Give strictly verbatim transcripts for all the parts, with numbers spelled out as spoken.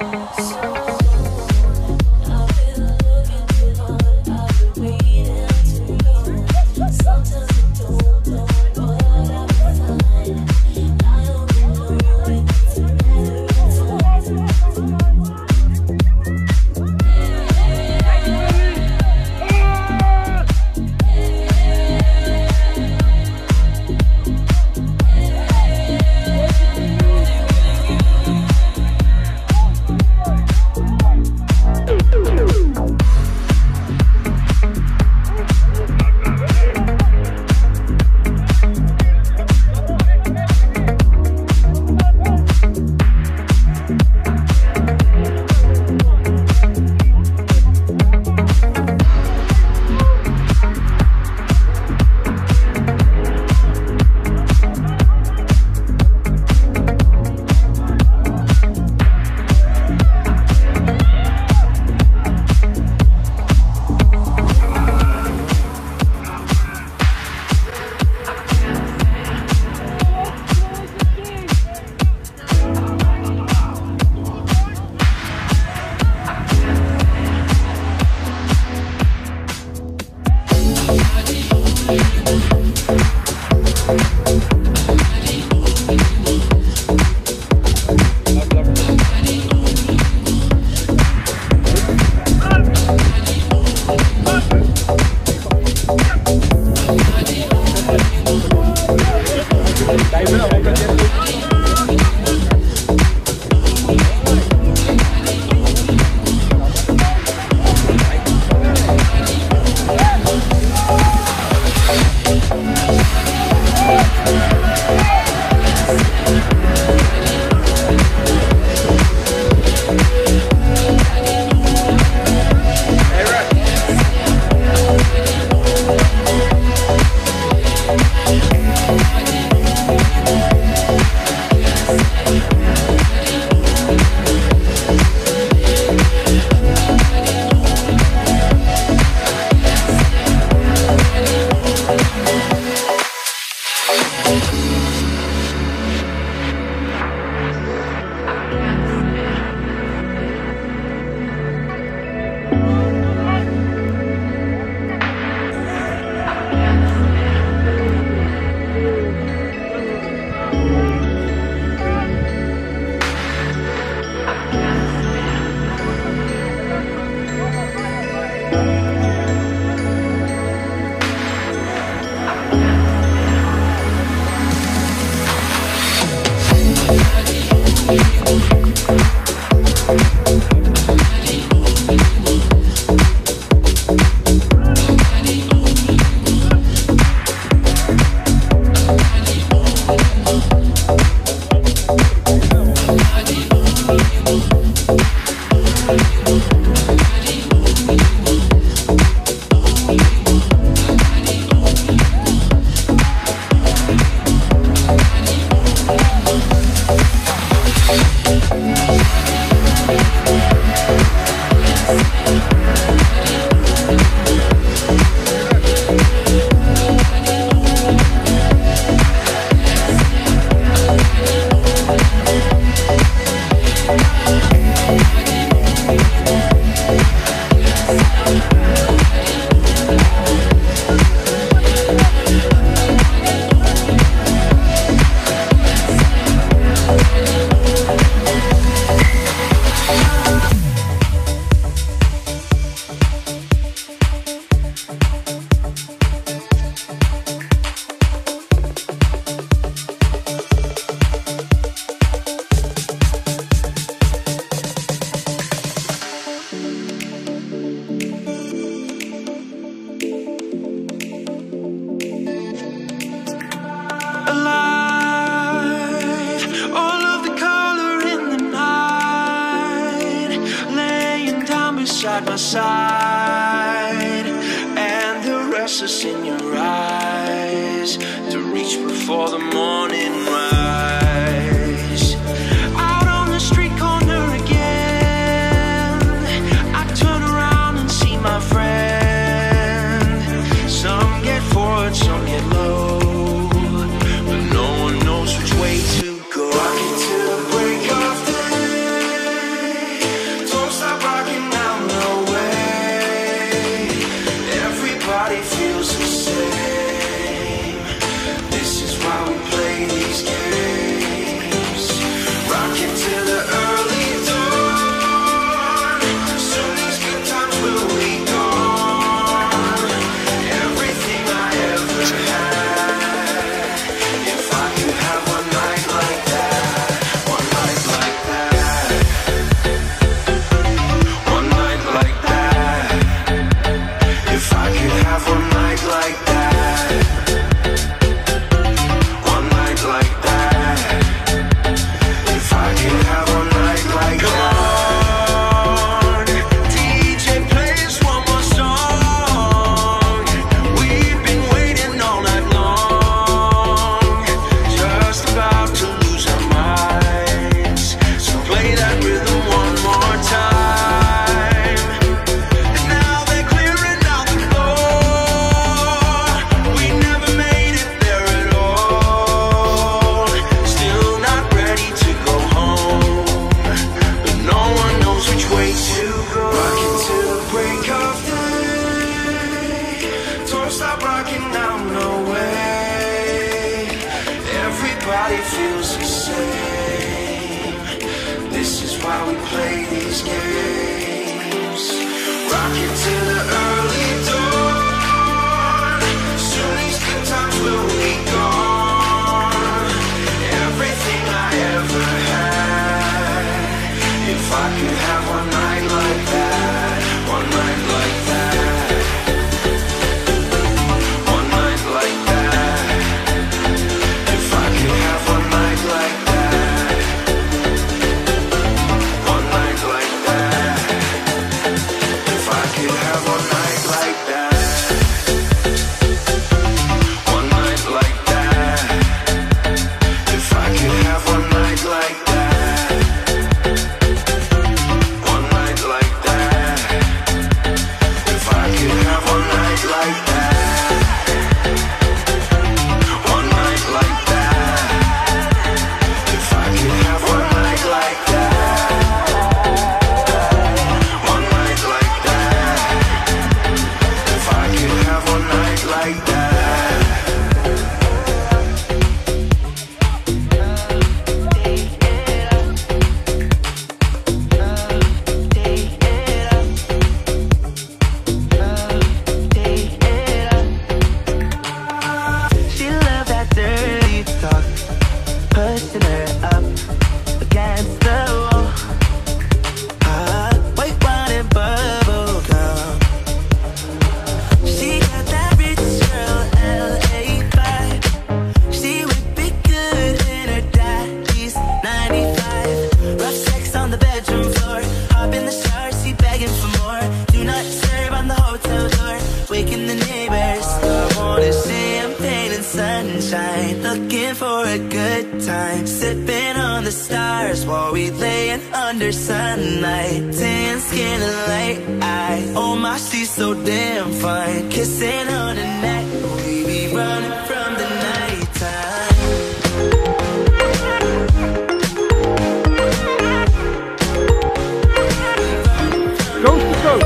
Side by side, and the restless in your eyes to reach before the morning rise. Out on the street corner again, I turn around and see my friend. Some get forward, some get low, but no one knows which way to go. Rock it to the break of day, rocking till the early dawn. Soon these good times will be gone. Everything I ever had. If I could have one night like that, one night like that, one night like that. If I could have one night like that, one night like that. If I could have one night like that, one night like that. If I could have one night like that, one night like that. If I could have one night like that, one night like that. If I could have one night like that, one night like that. If I could have one night like that. She loved that dirty talk, pushing her up against the wall. Ah, white wine and bubble gum. She got that rich girl L A vibe. She would be good in her daddy's ninety-five. Rough sex on the bedroom floor. Hop in the shower, she begging for more. Do not disturb on the hotel door, waking the neighbors. I wanted champagne and sunshine, looking for a good time, sipping on the stars while we laying under sunlight. Tan skin and light eyes, oh my, she's so damn fine. Kissing on her neck, we be running from the nighttime. Coast to coast.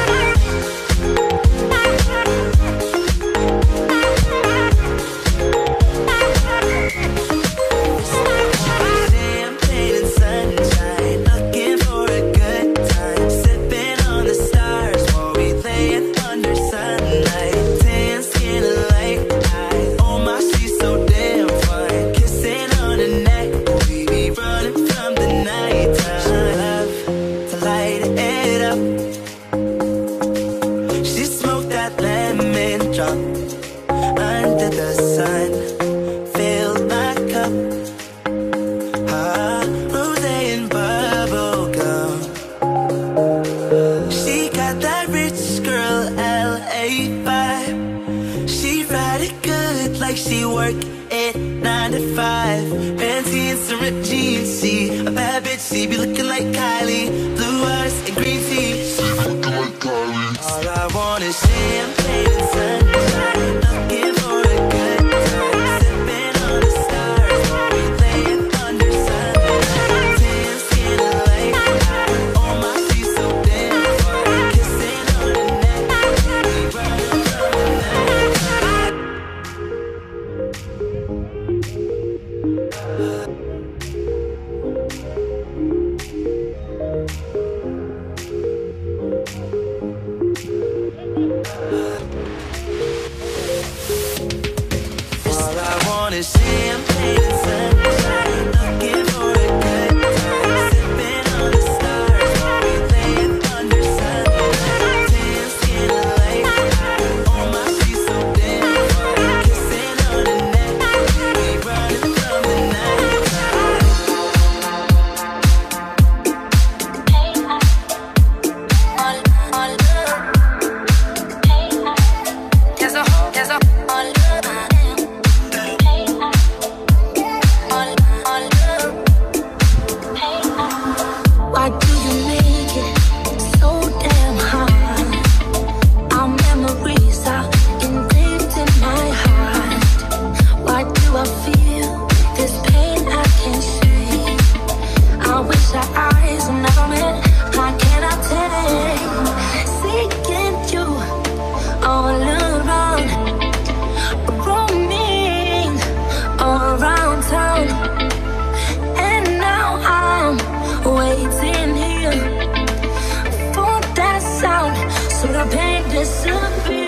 Champagne and sunshine, looking for a good time, sipping on the stars while we laying under sunlight. Tan skin and light eyes, oh my, she's so damn fine. Kissing on her neck, we be running from the nighttime. Love to light it up. She smoked that lemon drop under the sun, filled my cup. Ah, rosé and bubble gum. She got that rich girl L A vibe. She ride it good like she work it nine to five. Fancy and some ripped jeans. She a bad bitch. She be looking like Kylie. Blue eyes and green tea. All I want is champagne and sunshine, looking for a good time, sipping on the stars while we laying under sunlight. Tan skin and light eyes, oh my, she's so damn fine. Kissing on her neck, we running from the night. so the pain disappears.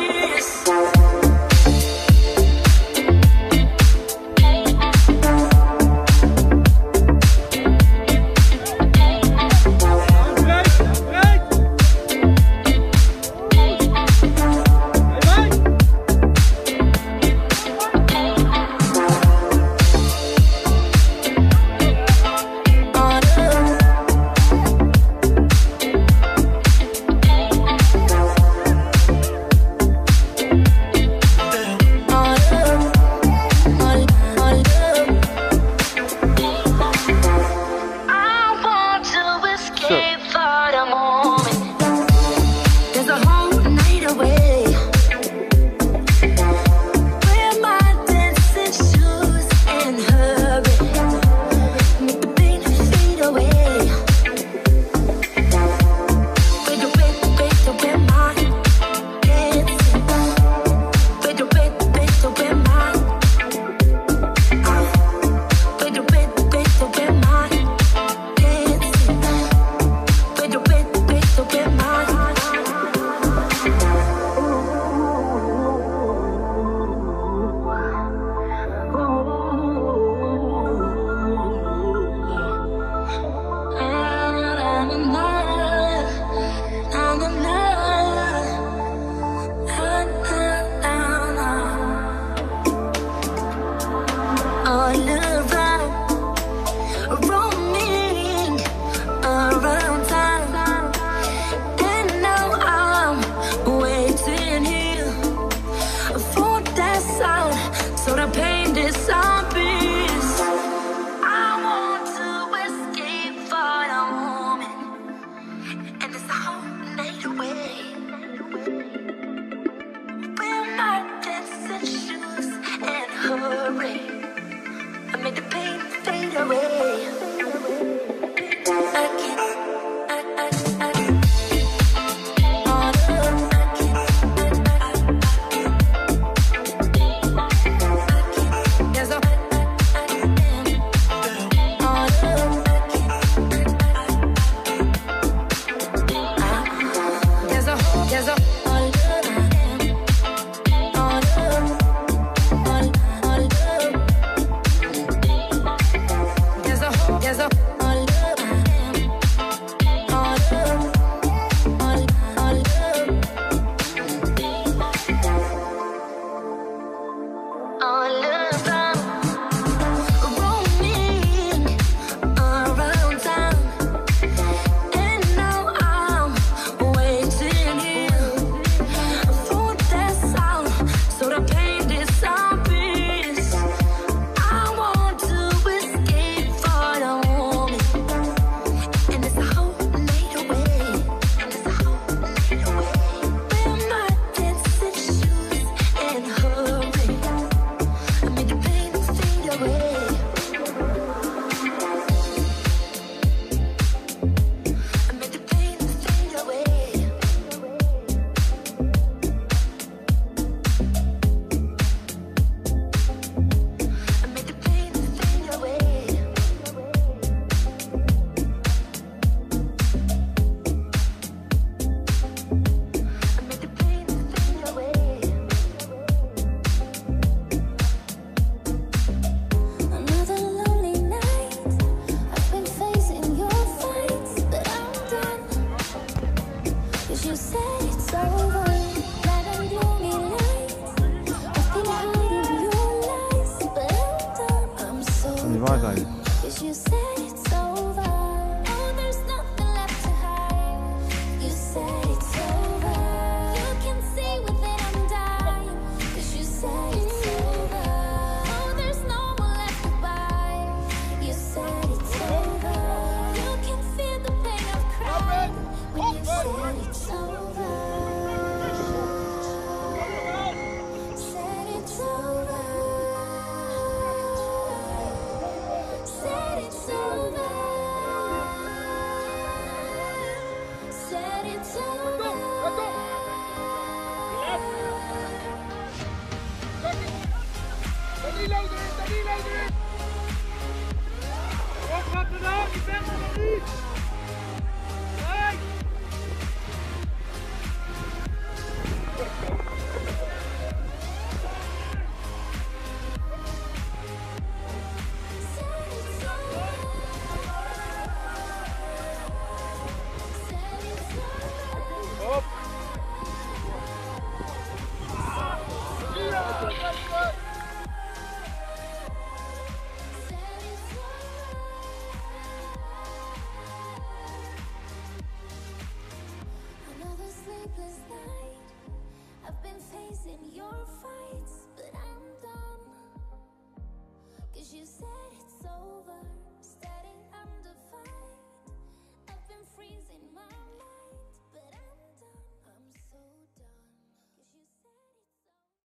Danilo erin, Danilo erin! Wat gaat er nou? Ik ben er nog niet!